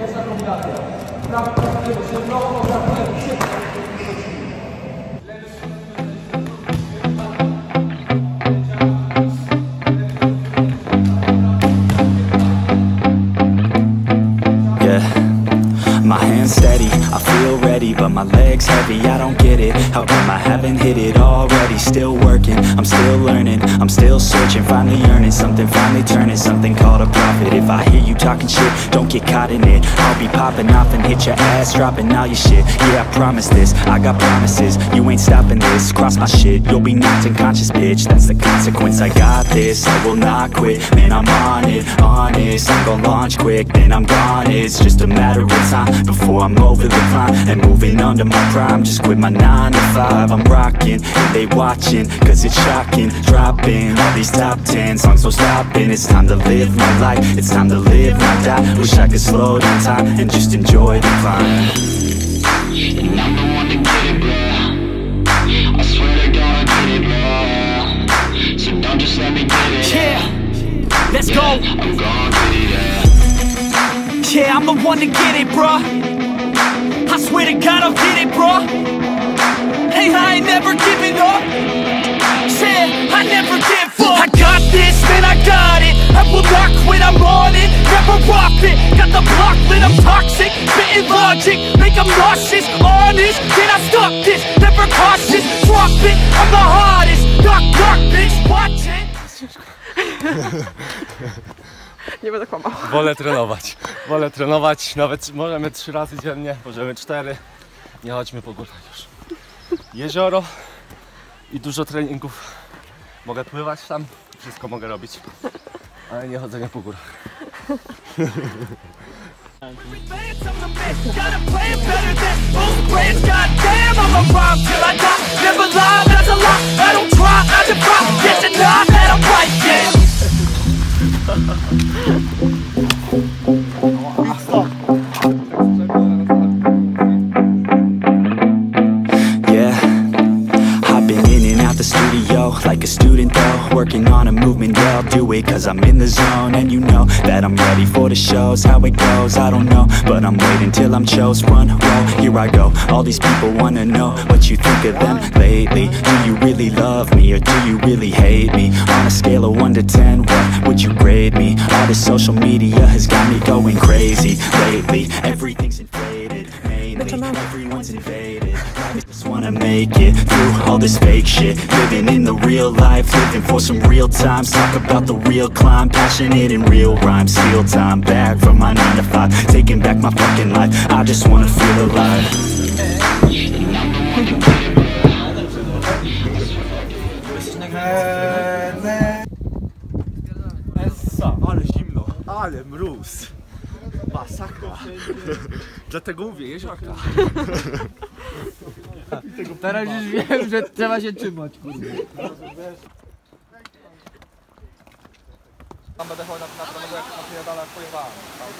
My hands steady, I feel ready, but my legs heavy, I don't get it. How come I haven't hit it already? Still working, I'm still learning, I'm still searching, finally earning something, finally turning something called a profit. If I hear you talking shit, don't get caught in it. I'll be popping off and hit your ass, dropping all your shit. Yeah, I promise this, I got promises, you ain't stopping this. Cross my shit, you'll be knocked unconscious, bitch. That's the consequence, I got this, I will not quit. Man, I'm on it, honest, I'm gon' launch quick, then I'm gone. It's just a matter of time before I'm over the climb and moving under my prime. Just quit my 9 to 5, I'm rocking and they watching, cause it's shocking. Dropping all these top 10 songs, so stopping. It's time to live my life, it's time to live, not die. Wish I could slow down time and just enjoy the climb. And I'm the one to get it, bro. I swear to God I get it, bro. So don't just let me get it. Yeah, let's go. I'm gonna get it, yeah. Yeah, I'm the one to get it, bruh. I swear to God I'll get it, bruh. Hey, I ain't never giving up. Yeah, I never give up. I got this, man, I got it. I will not quit, I'm on it. Never off it. Got the block lit, I'm toxic. Spitting logic, make them nauseous. Honest, can I stop this? Never cautious, drop it. I'm the hardest. Knock, knock, bitch, watch it. Nie będę kłamał. Wolę trenować, nawet możemy 3 razy dziennie, możemy 4. Nie chodźmy po górach już. Jezioro i dużo treningów. Mogę pływać tam, wszystko mogę robić, ale nie chodzenie po górach. Like a student though, working on a movement, yeah, I'll do it cause I'm in the zone. And you know that I'm ready for the shows. How it goes, I don't know, but I'm waiting till I'm chose. Front row, here I go. All these people wanna know what you think of them lately. Do you really love me or do you really hate me? On a scale of 1 to 10, what would you grade me? All this social media has got me going crazy lately. Everything's inflated, mainly everyone's invaded. I just wanna make it through all this fake shit. Living in the real life, living for some real times. Talk about the real climb, passionate in real rhymes. Steal time back from my 9 to 5, taking back my fucking life. I just wanna feel alive. Ale zimno, ale mróz. Masakra. Dlatego mówię, jeziorka. Teraz już wiem, że trzeba się trzymać, kurde. Tam będę chodził na treningu, jak na pierdalach pojechałem.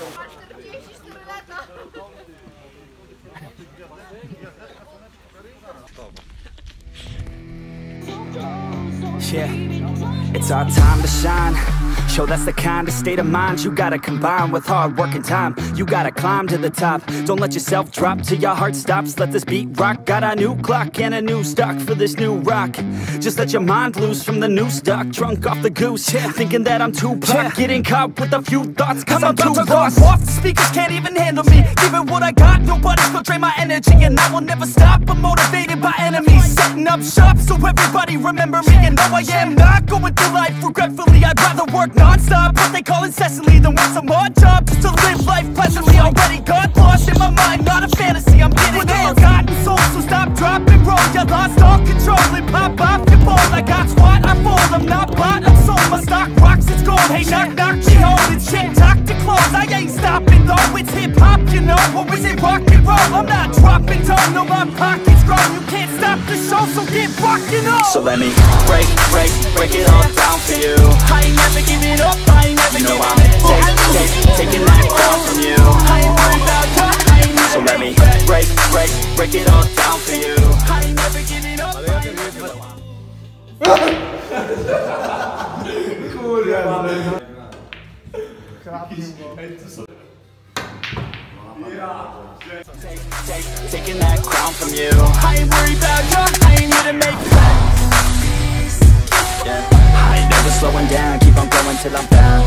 Yeah, it's our time to shine. Show that's the kind of state of mind you gotta combine with hard work and time. You gotta climb to the top. Don't let yourself drop till your heart stops. Let this beat rock. Got a new clock and a new stock for this new rock. Just let your mind loose from the new stock. Drunk off the goose, yeah. Thinking that I'm too pop. Yeah. Getting caught with a few thoughts cause I'm too lost. Off the speakers can't even handle me. Giving what I got, nobody's gonna drain my energy. And I will never stop, I'm motivated by enemies. Setting up shop so everybody remember me. And no, I am not going through life regretfully. I'd rather work non-stop, what they call incessantly, than work some odd job just to live life pleasantly. Already got lost in my mind, not a fantasy, I'm getting with a forgotten soul. So stop, drop, and roll. You lost all control and pop off your ball. I got squat, I fall, I'm not bought, I'm sold. My stock rocks, it's gold. Hey, knock, knock, me home. It's shit, talk to close. I ain't stopping though, it's hip-hop, you know. Or is it rock and roll? I'm not dropping down, no, my pocket's grown. You can't stop the show, so get rockin' on. So let me break it all down for you. I ain't never giving up, I ain't never giving up. Taking that down from you. I ain't worried about you. So let me break it all down for you. I ain't never giving up. Taking that crown from you. I ain't worried about you, I ain't here to make plans. Yeah. I ain't never slowing down, keep on going till I'm found.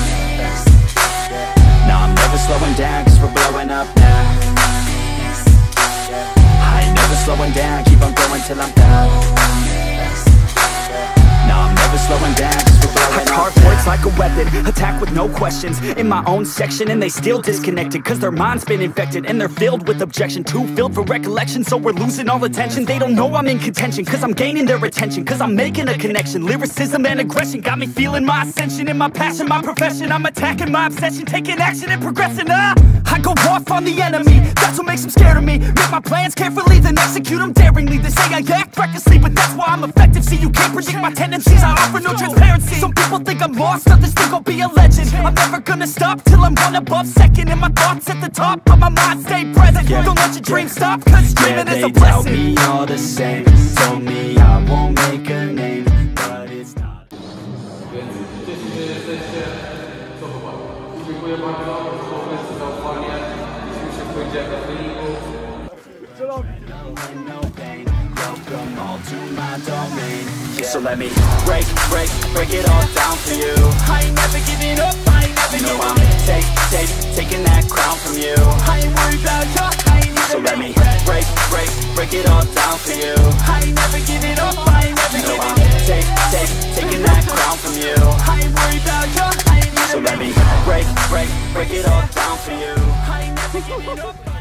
No, I'm never slowing down, cause we're blowing up now. I ain't never slowing down, keep on going till I'm found. No, I'm never slowing down, cause we're blowing up. I carve words like a weapon, attack with no questions. In my own section, and they still disconnected, cause their mind's been infected, and they're filled with objection. Too filled for recollection, so we're losing all attention. They don't know I'm in contention, cause I'm gaining their attention, cause I'm making a connection. Lyricism and aggression got me feeling my ascension. In my passion, my profession, I'm attacking my obsession, taking action and progressing. I go off on the enemy, that's what makes them scared of me. Make my plans carefully, then execute them daringly. They say I act recklessly, but that's why I'm effective. See, you can't predict my tendencies, I offer no transparency. Some people think I'm lost, others think I'll be a legend. I'm never gonna stop till I'm one above second. And my thoughts at the top, but my mind stay present. Don't let your dreams stop, cause dreaming is a blessing. They tell me all the same, told me I won't make a name, but it's not. Welcome all to my domain. So let me break it all down for you. I ain't never giving up, I ain't never giving up. Taking that crown from you. I ain't worried about you, I ain't never. So let me break it all down for you. I ain't never giving up, I ain't never giving up. Taking that crown from you. I ain't worried about you, I ain't never. So let me break it all down for you. I ain't never giving up.